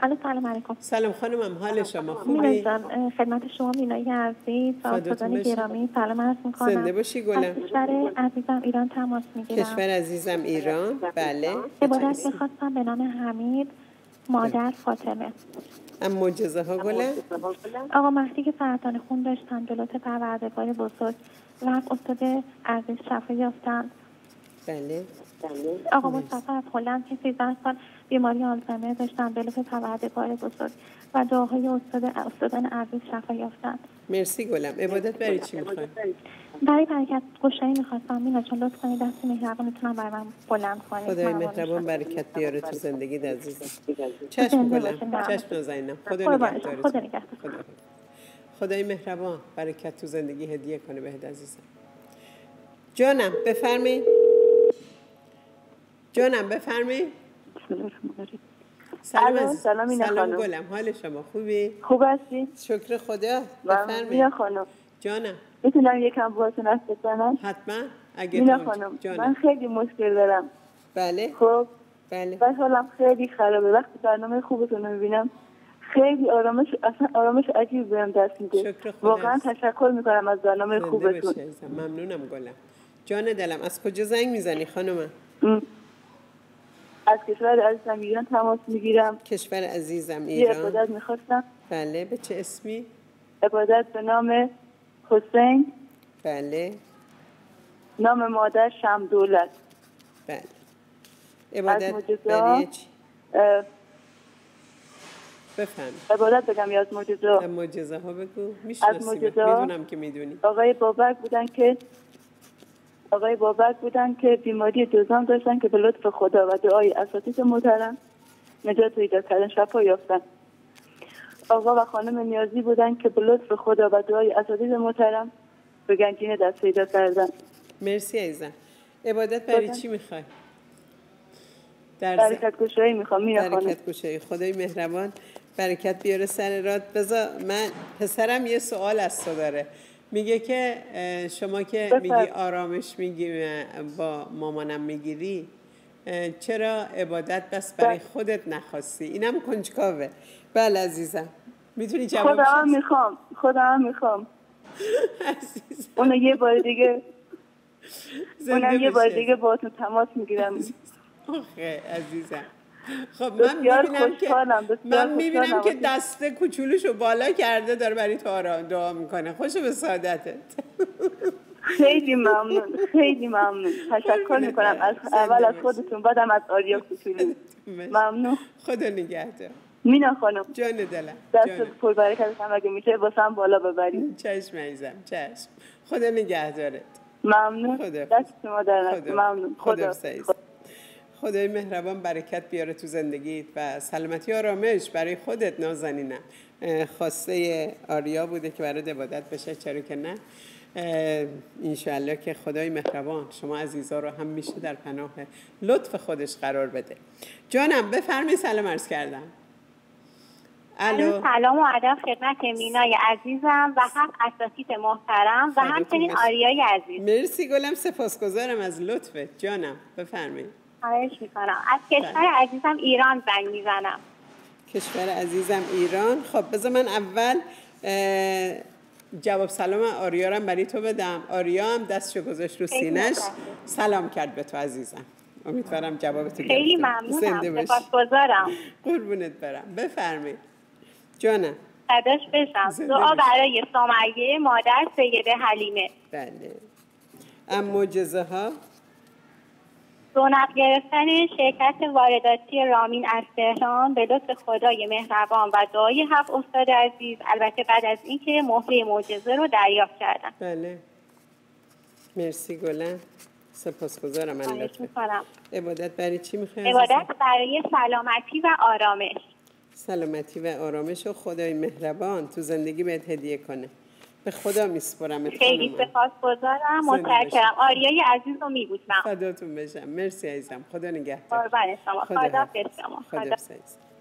الو سلام علیکم. سلام خانمم، حال شما خوبی؟ مینا جان خدمت شما مینای عزیز و استادان گرامی سلام عرض میکنم. زنده باشی گلم. از کشور عزیزم ایران تماس میگیرم. کشور عزیزم ایران، بله. عبادت میخواستم به نام حمید، مادر فاطمه. ام معجزه ها گلم. آقا مهدی که سرطان خون داشتن، جلوت پروردگار بزرگ و استاد عزیز شفا یافتن. بله. آقا مصطفی از هلند که 13 سال بیماری آلزایمر داشتن، جلوت پروردگار بزرگ و دعاهای استادان عزیز شفا یافتن. مرسی گلم. عبادت برای چی میخواین؟ برای برکت گشایی میخواستم مینا چون لطف کنید دست مهربونتونم برای من بلند کنید. خدای مهربان برکت بیاره تو زندگی عزیزم. چشم گلم، چشم نازنینم. خدا نگهدارت. خدای مهربان برکت تو زندگی هدیه کنه بهت عزیزم. جانم بفرمایید. جانم بفرمایید. سلام گلم، حال شما خوبی؟ خوب هستی؟ شکر خدا. بفرمایید. مینا خانم جانم میتونم یکم باهاتون حرف بزنم؟ حتما. اگه مینا خانم من خیلی مشکل دارم. بله. خب بله. و حالم خیلی خرابه. وقتی برنامه خوبتون رو میبینم خیلی آرامش عجیب بهم دست میده. واقعا تشکر میکنم از برنامه خوبتون. ممنونم گلم. جان دلم، از کجا زنگ میزنی خانومم؟ از کشور عزیزم ایران تماس میگیرم. کشور عزیزم ایران. یه عبادت میخواستم. بله. به چه اسمی؟ عبادت به نام حسین. بله. نام مادر شمدولت. بله. عبادت برای چی؟ بفهم. عبادت بگم یا از معجزه؟ معجزه ها بگو. میشناسی؟ میدونم که میدونی. آقای بابک بودن که بیماری جذام داشتن که به لطف خدا و دعای اساتید محترم نجات پیدا کردن، شفا یافتن. آقا و خانم نیازی بودن که به لطف خدا و دعای اساتید محترم به گنجینه دست پیدا کردن. مرسی عزیزم. عبادت برای چی میخوای؟ برکت گشایی میخوام مینا خانم. برکت گشایی. خدای مهربان برکت بیاره سر رات. بذار من پسرم یه سوال از تو داره. میگه که شما که میگی آرامش میگی با مامانم میگیری، چرا عبادت بس برای خودت نخواستی؟ اینم کنجکاوه. بله عزیزم میتونی جواب بدی؟ خودم میخوام اونو یه بار دیگه باهاتون تماس میگیرم. آخه عزیزم خب من میبینم که دسته کوچولوشو بالا کرده داره برای تو دعا میکنه. خوشو به سعادتت. خیلی ممنون. تشکر میکنم از اول از خودتون، بعدم از آریا کوچولو. ممنون. خدا نگهدار مینا خانم. جان دلم. دست پر برکتتون اگه میشه واسم بالا ببرید. چشم عزیزم، چشم. خدا نگهدارت. ممنون. دست شما در نکنه. ممنون. خدای مهربان برکت بیاره تو زندگیت و سلامتی آرامش برای خودت نازنینم. خواسته آریا بوده که برای عبادت بشه، چرا که نه. انشالله که خدای مهربان شما عزیزا رو هم میشه در پناه لطف خودش قرار بده. جانم بفرمی. سلام عرض کردم. الو سلام و ادب خدمت مینای عزیزم و هم اساتید محترم و همچنین آریای عزیز. مرسی گلم، سپاسگزارم از لطفت. جانم بفرمایید. خواهش میکنم. از کشور عزیزم ایران زنگ میزنم. کشور عزیزم ایران. خب بذار من اول جواب سلام آریا رو برای تو بدم. آریا هم دستشو گذاشت رو سینش سلام کرد به تو عزیزم. امیدوارم جوابتو گرفته. خیلی ممنونم. سپاسگزارم. قربونت برم. بفرمایید. جانم. فداش بشم. دعا برای سمیه مادر سیده حلیمه. بله. ام معجزه ها. رونق گرفتن شرکت وارداتی رامین از تهران به لطف خدای مهربان و دعای 7 استاد عزیز، البته بعد از اینکه مهره معجزه رو دریافت کردن. بله. مرسی گلم. سپاسگزارم از لطفت. عبادت برای چی می‌خوای؟ عبادت برای سلامتی و آرامش. سلامتی و آرامش و خدای مهربان تو زندگی بهت هدیه کنه. به خدا میسپرم. خیلی سپاسگزارم. متشکرم. آریای عزیز رو میبوسم. فداتون بشم. مرسی عزیزم. خدا نگهدار. قربان شما. خدا حافظ شما. خدا حافظ.